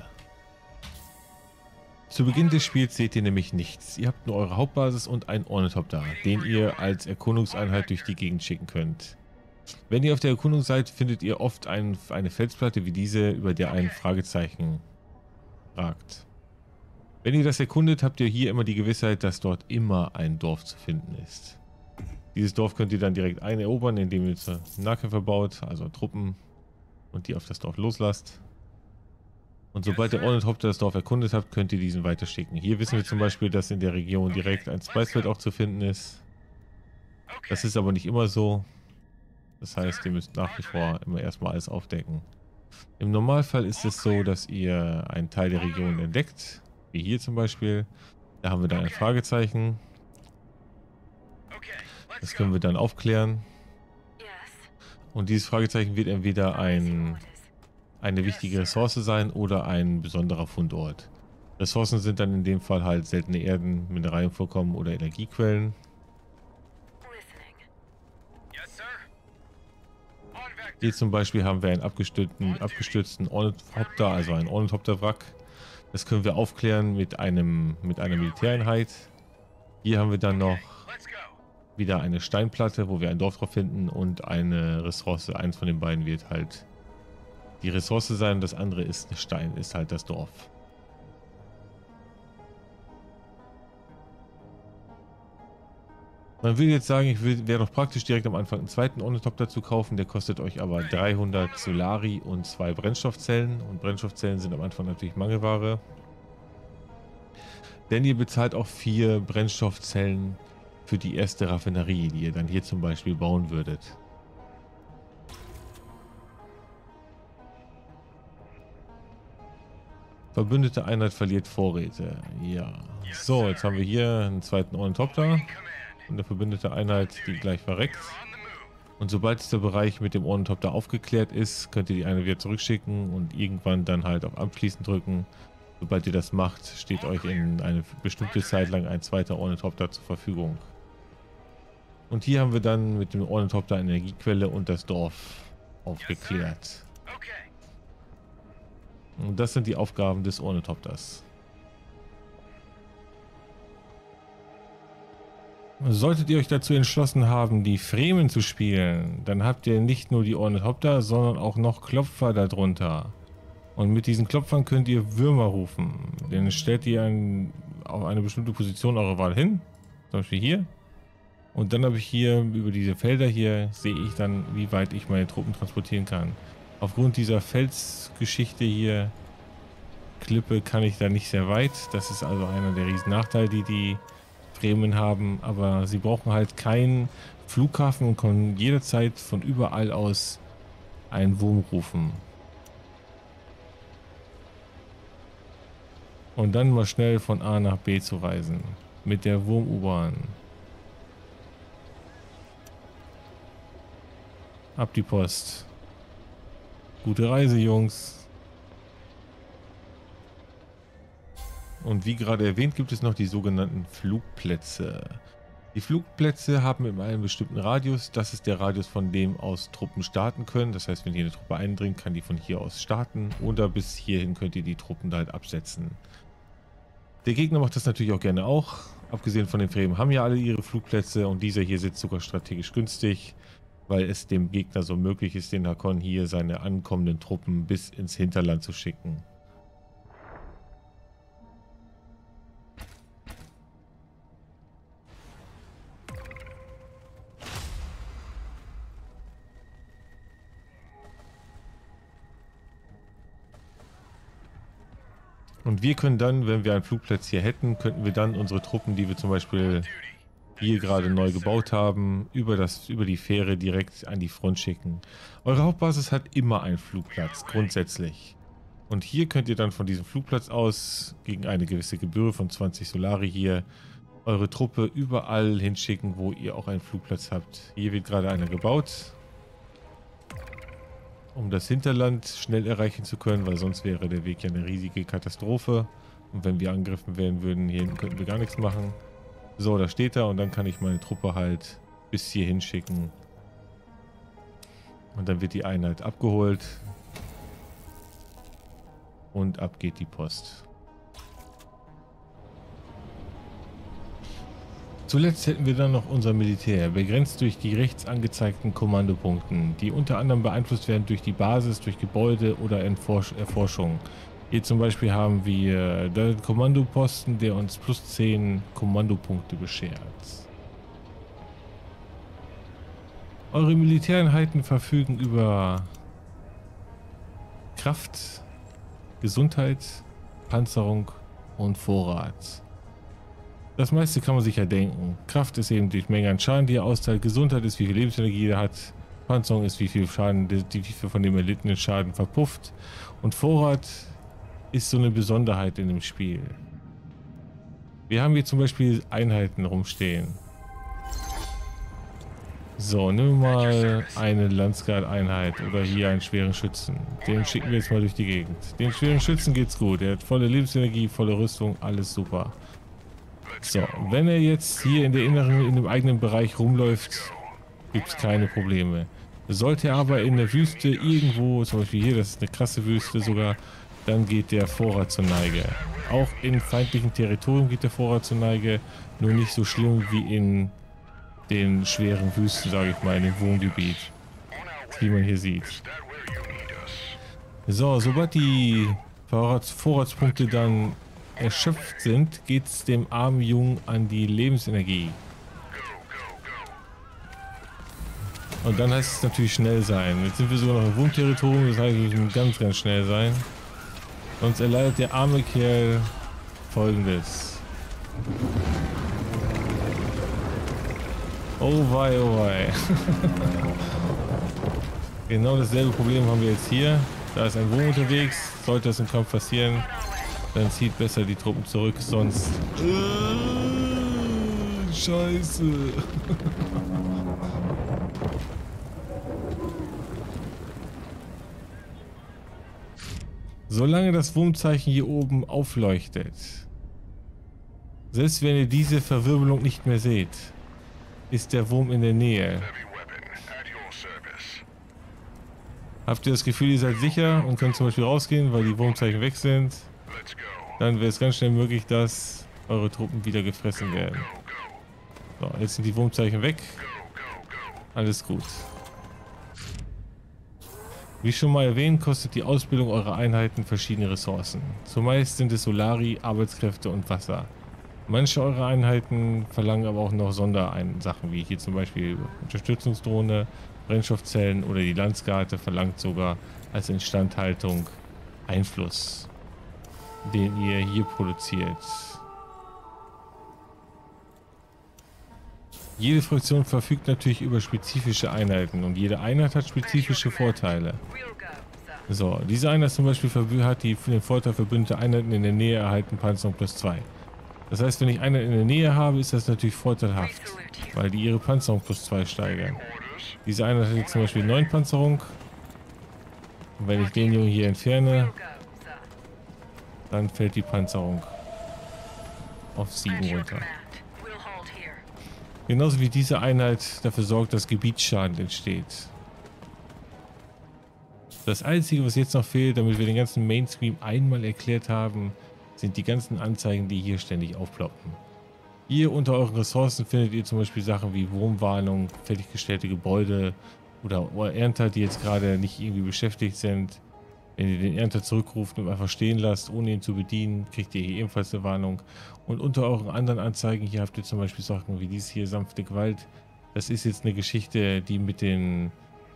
S1: Zu Beginn des Spiels seht ihr nämlich nichts. Ihr habt nur eure Hauptbasis und einen Ornithopter, den ihr als Erkundungseinheit durch die Gegend schicken könnt. Wenn ihr auf der Erkundung seid, findet ihr oft ein, eine Felsplatte wie diese, über der ein Fragezeichen ragt. Wenn ihr das erkundet, habt ihr hier immer die Gewissheit, dass dort immer ein Dorf zu finden ist. Dieses Dorf könnt ihr dann direkt einerobern, indem ihr Nahkämpfer baut, also Truppen, und die auf das Dorf loslasst. Und sobald der Ornithopter das Dorf erkundet habt, könnt ihr diesen weiterschicken. Hier wissen wir zum Beispiel, dass in der Region direkt ein Spicefeld auch zu finden ist. Das ist aber nicht immer so. Das heißt, ihr müsst nach wie vor immer erstmal alles aufdecken. Im Normalfall ist es so, dass ihr einen Teil der Region entdeckt, wie hier zum Beispiel. Da haben wir dann ein Fragezeichen. Das können wir dann aufklären. Und dieses Fragezeichen wird entweder ein, eine wichtige Ressource sein oder ein besonderer Fundort. Ressourcen sind dann in dem Fall halt seltene Erden, Mineralienvorkommen oder Energiequellen. Hier zum Beispiel haben wir einen abgestürzten, abgestürzten Ornithopter, also einen Ornithopter-Wrack. Das können wir aufklären mit, einem, mit einer Militäreinheit. Hier haben wir dann noch wieder eine Steinplatte, wo wir ein Dorf drauf finden, und eine Ressource. Eins von den beiden wird halt die Ressource sein, das andere ist ein Stein, ist halt das Dorf. Man will jetzt sagen, ich wäre doch praktisch direkt am Anfang einen zweiten Ornithopter zu kaufen, der kostet euch aber dreihundert Solari und zwei Brennstoffzellen, und Brennstoffzellen sind am Anfang natürlich Mangelware. Denn ihr bezahlt auch vier Brennstoffzellen für die erste Raffinerie, die ihr dann hier zum Beispiel bauen würdet. Verbündete Einheit verliert Vorräte. Ja. So, jetzt haben wir hier einen zweiten Ornithopter. Und eine verbündete Einheit, die gleich verreckt. Und sobald dieser Bereich mit dem Ornithopter aufgeklärt ist, könnt ihr die Einheit wieder zurückschicken und irgendwann dann halt auf Abschließen drücken. Sobald ihr das macht, steht euch in eine bestimmte Zeit lang ein zweiter Ornithopter zur Verfügung. Und hier haben wir dann mit dem Ornithopter eine Energiequelle und das Dorf aufgeklärt. Und das sind die Aufgaben des Ornithopters. Solltet ihr euch dazu entschlossen haben, die Fremen zu spielen, dann habt ihr nicht nur die Ornithopter, sondern auch noch Klopfer darunter. Und mit diesen Klopfern könnt ihr Würmer rufen. Den stellt ihr ein, auf eine bestimmte Position eurer Wahl hin, zum Beispiel hier. Und dann habe ich hier über diese Felder hier, sehe ich dann, wie weit ich meine Truppen transportieren kann. Aufgrund dieser Felsgeschichte hier, Klippe, kann ich da nicht sehr weit. Das ist also einer der riesen Nachteile, die die Fremen haben. Aber sie brauchen halt keinen Flughafen und können jederzeit von überall aus einen Wurm rufen. Und dann mal schnell von A nach B zu reisen. Mit der Wurm-U-Bahn. Ab die Post. Gute Reise, Jungs. Und wie gerade erwähnt, gibt es noch die sogenannten Flugplätze. Die Flugplätze haben immer einen bestimmten Radius. Das ist der Radius, von dem aus Truppen starten können. Das heißt, wenn hier eine Truppe eindringt, kann die von hier aus starten. Oder bis hierhin könnt ihr die Truppen da halt absetzen. Der Gegner macht das natürlich auch gerne auch. Abgesehen von den Fremen haben ja alle ihre Flugplätze. Und dieser hier sitzt sogar strategisch günstig, weil es dem Gegner so möglich ist, den Hakon hier seine ankommenden Truppen bis ins Hinterland zu schicken. Und wir können dann, wenn wir einen Flugplatz hier hätten, könnten wir dann unsere Truppen, die wir zum Beispiel hier gerade neu gebaut haben, über, das, über die Fähre direkt an die Front schicken. Eure Hauptbasis hat immer einen Flugplatz, grundsätzlich. Und hier könnt ihr dann von diesem Flugplatz aus, gegen eine gewisse Gebühr von zwanzig Solari hier, eure Truppe überall hinschicken, wo ihr auch einen Flugplatz habt. Hier wird gerade einer gebaut, um das Hinterland schnell erreichen zu können, weil sonst wäre der Weg ja eine riesige Katastrophe. Und wenn wir angegriffen werden würden, hier könnten wir gar nichts machen. So, da steht er und dann kann ich meine Truppe halt bis hier hinschicken. Und dann wird die Einheit abgeholt. Und ab geht die Post. Zuletzt hätten wir dann noch unser Militär, begrenzt durch die rechts angezeigten Kommandopunkten, die unter anderem beeinflusst werden durch die Basis, durch Gebäude oder Erforsch Erforschung. Hier zum Beispiel haben wir den Kommandoposten, der uns plus zehn Kommandopunkte beschert. Eure Militäreinheiten verfügen über Kraft, Gesundheit, Panzerung und Vorrat. Das meiste kann man sich ja denken. Kraft ist eben die Menge an Schaden, die er austeilt. Gesundheit ist, wie viel Lebensenergie er hat. Panzerung ist, wie viel Schaden, die, die von dem erlittenen Schaden verpufft. Und Vorrat ist so eine Besonderheit in dem Spiel. Wir haben hier zum Beispiel Einheiten rumstehen. So, nehmen wir mal eine Landsguard-Einheit oder hier einen schweren Schützen. Den schicken wir jetzt mal durch die Gegend. Den schweren Schützen geht's gut. Er hat volle Lebensenergie, volle Rüstung, alles super. So, wenn er jetzt hier in der inneren, in dem eigenen Bereich rumläuft, gibt es keine Probleme. Sollte er aber in der Wüste irgendwo, zum Beispiel hier, das ist eine krasse Wüste sogar, dann geht der Vorrat zur Neige. Auch in feindlichen Territorien geht der Vorrat zur Neige, nur nicht so schlimm wie in den schweren Wüsten, sage ich mal, in dem Wohngebiet, wie man hier sieht. So, sobald die Vorrats Vorratspunkte dann erschöpft sind, geht es dem armen Jungen an die Lebensenergie. Und dann heißt es natürlich schnell sein. Jetzt sind wir sogar noch im Wohnterritorium, das heißt, wir müssen ganz, ganz schnell sein. Sonst erleidet der arme Kerl Folgendes. Oh wei, oh wei. Genau dasselbe Problem haben wir jetzt hier. Da ist ein Wohn unterwegs. Sollte das im Kampf passieren, dann zieht besser die Truppen zurück, sonst... Äh, Scheiße. Solange das Wurmzeichen hier oben aufleuchtet, selbst wenn ihr diese Verwirbelung nicht mehr seht, ist der Wurm in der Nähe. Habt ihr das Gefühl, ihr seid sicher und könnt zum Beispiel rausgehen, weil die Wurmzeichen weg sind, dann wäre es ganz schnell möglich, dass eure Truppen wieder gefressen werden. So, jetzt sind die Wurmzeichen weg. Alles gut. Wie schon mal erwähnt, kostet die Ausbildung eurer Einheiten verschiedene Ressourcen. Zumeist sind es Solari, Arbeitskräfte und Wasser. Manche eurer Einheiten verlangen aber auch noch Sondersachen, wie hier zum Beispiel Unterstützungsdrohne, Brennstoffzellen oder die Landsgarde verlangt sogar als Instandhaltung Einfluss, den ihr hier produziert. Jede Fraktion verfügt natürlich über spezifische Einheiten und jede Einheit hat spezifische Vorteile. So, diese Einheit zum Beispiel hat die, den Vorteil, verbündete Einheiten in der Nähe erhalten Panzerung plus zwei. Das heißt, wenn ich Einheiten in der Nähe habe, ist das natürlich vorteilhaft, weil die ihre Panzerung plus zwei steigern. Diese Einheit hat jetzt zum Beispiel neun Panzerung. Und wenn ich den Jungen hier entferne, dann fällt die Panzerung auf sieben runter. Genauso wie diese Einheit dafür sorgt, dass Gebietsschaden entsteht. Das Einzige, was jetzt noch fehlt, damit wir den ganzen Mainstream einmal erklärt haben, sind die ganzen Anzeigen, die hier ständig aufploppen. Hier unter euren Ressourcen findet ihr zum Beispiel Sachen wie Wurmwarnung, fertiggestellte Gebäude oder Ernter, die jetzt gerade nicht irgendwie beschäftigt sind. Wenn ihr den Ernter zurückruft und einfach stehen lasst, ohne ihn zu bedienen, kriegt ihr hier ebenfalls eine Warnung. Und unter euren anderen Anzeigen, hier habt ihr zum Beispiel Sachen wie dies hier, sanfte Gewalt. Das ist jetzt eine Geschichte, die mit den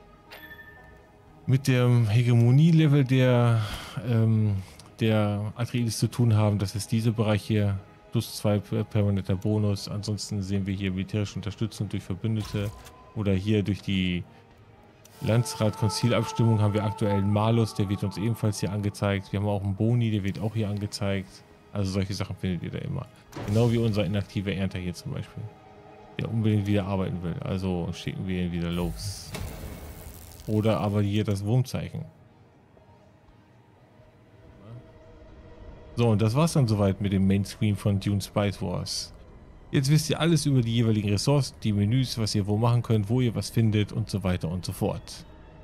S1: mit dem Hegemonie-Level der, ähm, der Atreides zu tun haben. Das ist dieser Bereich hier, plus zwei permanenter Bonus. Ansonsten sehen wir hier militärische Unterstützung durch Verbündete oder hier durch die Landsrat-Konzilabstimmung haben wir aktuell einen Malus, der wird uns ebenfalls hier angezeigt. Wir haben auch einen Boni, der wird auch hier angezeigt. Also solche Sachen findet ihr da immer. Genau wie unser inaktiver Ernter hier zum Beispiel, der unbedingt wieder arbeiten will. Also schicken wir ihn wieder los. Oder aber hier das Wurmzeichen. So, und das war's dann soweit mit dem Mainscreen von Dune Spice Wars. Jetzt wisst ihr alles über die jeweiligen Ressourcen, die Menüs, was ihr wo machen könnt, wo ihr was findet und so weiter und so fort.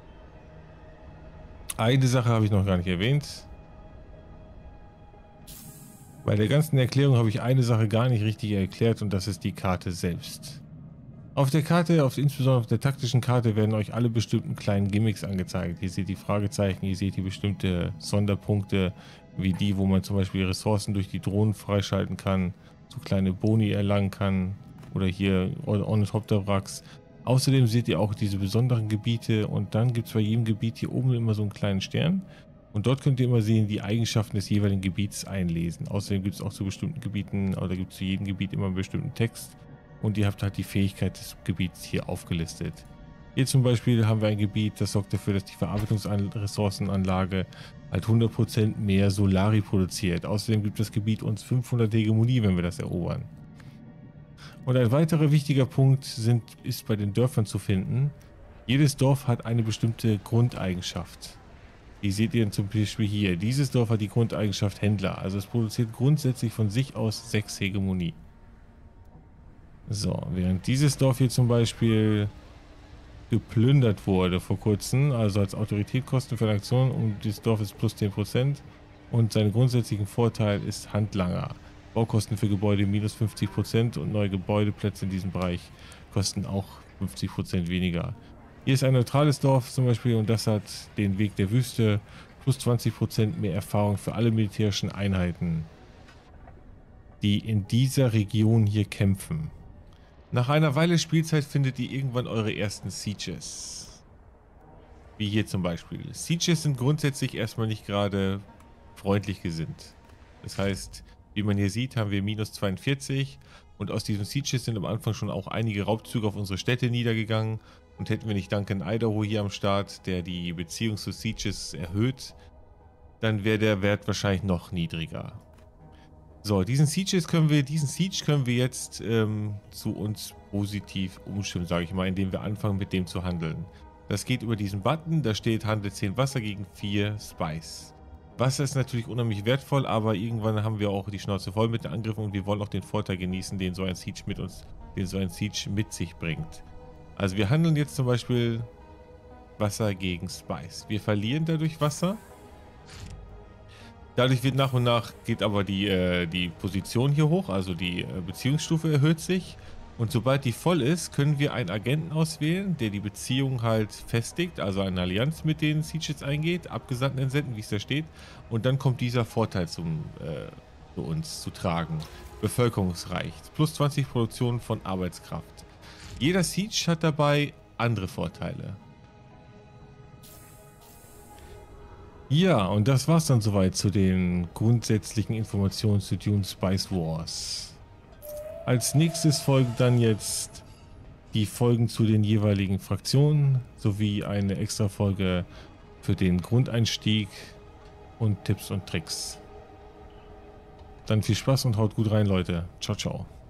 S1: Eine Sache habe ich noch gar nicht erwähnt. Bei der ganzen Erklärung habe ich eine Sache gar nicht richtig erklärt und das ist die Karte selbst. Auf der Karte, auf, insbesondere auf der taktischen Karte, werden euch alle bestimmten kleinen Gimmicks angezeigt. Ihr seht die Fragezeichen, ihr seht hier bestimmte Sonderpunkte, wie die, wo man zum Beispiel Ressourcen durch die Drohnen freischalten kann, so kleine Boni erlangen kann oder hier Ornithopter-Wracks. Außerdem seht ihr auch diese besonderen Gebiete und dann gibt es bei jedem Gebiet hier oben immer so einen kleinen Stern. Und dort könnt ihr immer sehen, die Eigenschaften des jeweiligen Gebiets einlesen. Außerdem gibt es auch zu bestimmten Gebieten, oder gibt es zu jedem Gebiet immer einen bestimmten Text. Und ihr habt halt die Fähigkeit des Gebiets hier aufgelistet. Hier zum Beispiel haben wir ein Gebiet, das sorgt dafür, dass die Verarbeitungsressourcenanlage halt hundert Prozent mehr Solari produziert. Außerdem gibt das Gebiet uns fünfhundert Hegemonie, wenn wir das erobern. Und ein weiterer wichtiger Punkt sind, ist bei den Dörfern zu finden. Jedes Dorf hat eine bestimmte Grundeigenschaft. Die seht ihr zum Beispiel hier. Dieses Dorf hat die Grundeigenschaft Händler. Also es produziert grundsätzlich von sich aus sechs Hegemonie. So, während dieses Dorf hier zum Beispiel geplündert wurde vor kurzem, also als Autoritätkosten für eine Aktion, und dieses Dorf ist plus zehn Prozent und sein grundsätzlichen Vorteil ist Handlanger. Baukosten für Gebäude minus fünfzig Prozent und neue Gebäudeplätze in diesem Bereich kosten auch fünfzig Prozent weniger. Hier ist ein neutrales Dorf zum Beispiel und das hat den Weg der Wüste, plus zwanzig Prozent mehr Erfahrung für alle militärischen Einheiten, die in dieser Region hier kämpfen. Nach einer Weile Spielzeit findet ihr irgendwann eure ersten Sieges. Wie hier zum Beispiel. Sieges sind grundsätzlich erstmal nicht gerade freundlich gesinnt. Das heißt, wie man hier sieht, haben wir minus zweiundvierzig und aus diesen Sieges sind am Anfang schon auch einige Raubzüge auf unsere Städte niedergegangen. Und hätten wir nicht Duncan Idaho hier am Start, der die Beziehung zu Sieges erhöht, dann wäre der Wert wahrscheinlich noch niedriger. So, diesen Sieges können wir, diesen Siege können wir jetzt ähm, zu uns positiv umstimmen, sage ich mal, indem wir anfangen mit dem zu handeln. Das geht über diesen Button, da steht handle zehn Wasser gegen vier Spice. Wasser ist natürlich unheimlich wertvoll, aber irgendwann haben wir auch die Schnauze voll mit den Angriffen und wir wollen auch den Vorteil genießen, den so ein Siege mit uns, den so ein Siege mit sich bringt. Also wir handeln jetzt zum Beispiel Wasser gegen Spice. Wir verlieren dadurch Wasser. Dadurch wird nach und nach, geht aber die, äh, die Position hier hoch, also die äh, Beziehungsstufe erhöht sich. Und sobald die voll ist, können wir einen Agenten auswählen, der die Beziehung halt festigt, also eine Allianz mit den Sieges eingeht, Abgesandten entsenden, wie es da steht. Und dann kommt dieser Vorteil zum, äh, für uns zu tragen. Bevölkerungsreich, plus zwanzig Produktion von Arbeitskraft. Jeder Siege hat dabei andere Vorteile. Ja, und das war's dann soweit zu den grundsätzlichen Informationen zu Dune Spice Wars. Als nächstes folgen dann jetzt die Folgen zu den jeweiligen Fraktionen sowie eine extra Folge für den Grundeinstieg und Tipps und Tricks. Dann viel Spaß und haut gut rein, Leute. Ciao, ciao.